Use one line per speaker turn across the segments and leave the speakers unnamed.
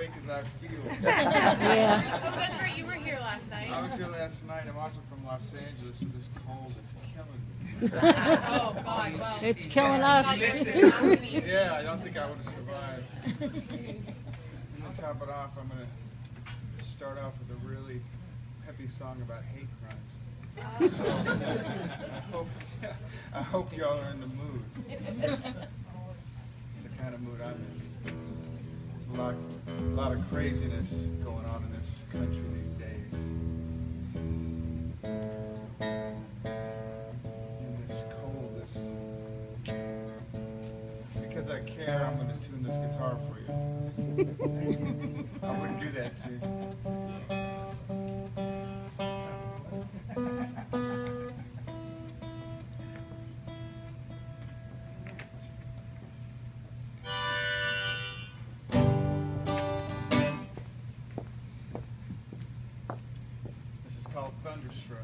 awake as I feel.
Yeah.
Oh, that's right. You were here last night.
I was here last night. I'm also from Los Angeles, and this cold is killing me.
Oh, God. Well,
It's killing us.
Yeah, I don't think I would have survived. And to top it off, I'm going to start off with a really peppy song about hate crimes. So I hope y'all are in the mood. It's the kind of mood I'm in. There's a lot of craziness going on in this country these days. In this cold, because I care, I'm going to tune this guitar for you. I wouldn't do that to you. This is called Thunderstruck.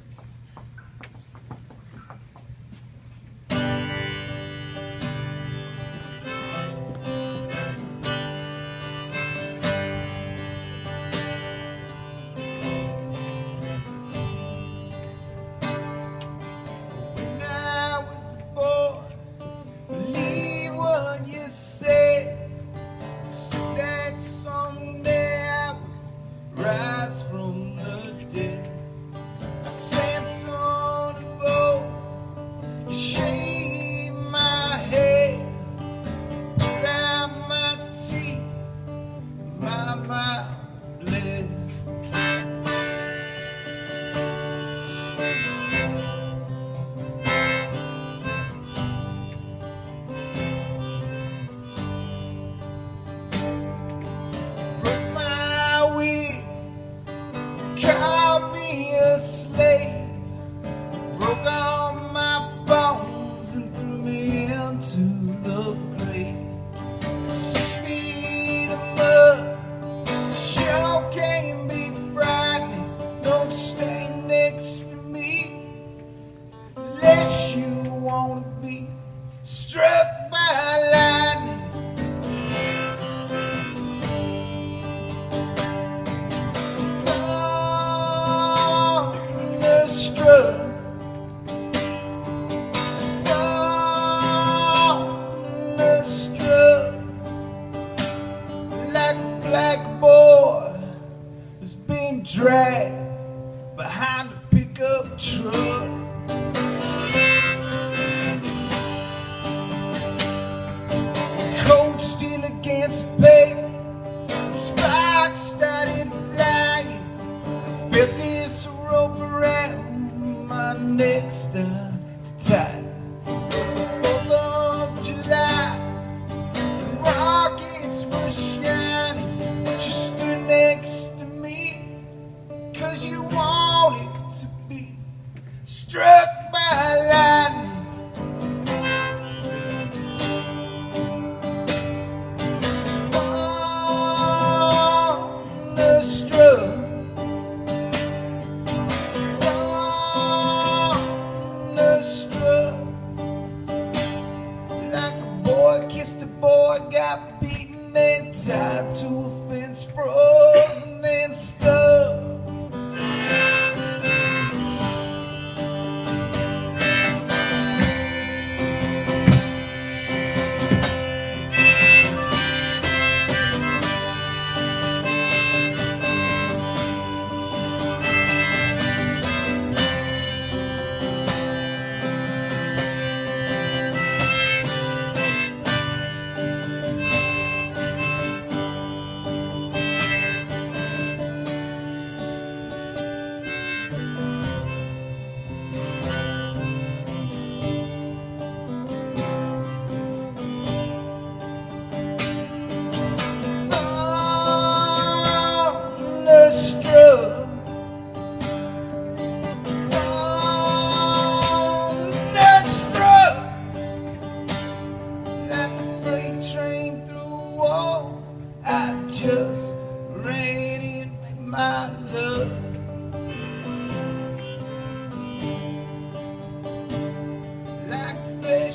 Dragged behind a pickup truck. Cold steel against paper, sparks started flying. I felt this rope around my neck start to tighten. It was the 4th of July, and rockets were shining. You stood next to me, 'cause you wanted to be struck by lightning. Thunderstruck, thunderstruck. Like a boy kissed a boy, got beaten and tied to a fence, frozen and stuck.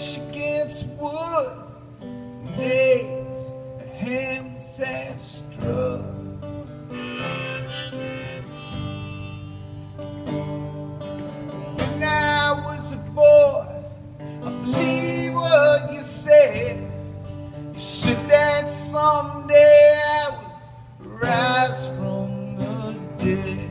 Against wood, nails, hands have struck. up. When I was a boy, I believe what you said. You said that someday I would rise from the dead.